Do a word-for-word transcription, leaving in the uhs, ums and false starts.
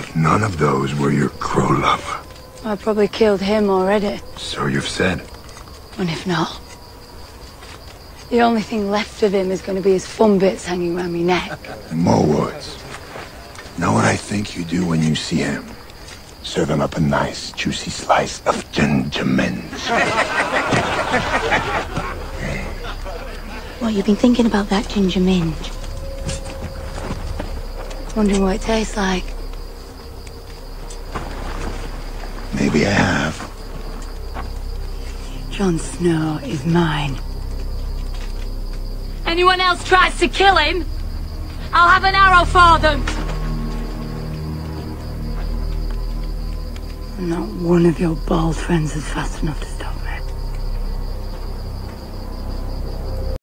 if none of those were your crow lover? I probably killed him already. So you've said. And if not, the only thing left of him is going to be his fun bits hanging around my neck. And more words. Know what I think you do when you see him? Serve him up a nice, juicy slice of ginger minge. What, you've been thinking about that ginger minge? Wondering what it tastes like. Maybe I have. Jon Snow is mine. Anyone else tries to kill him, I'll have an arrow for them. And not one of your bald friends is fast enough to stop me.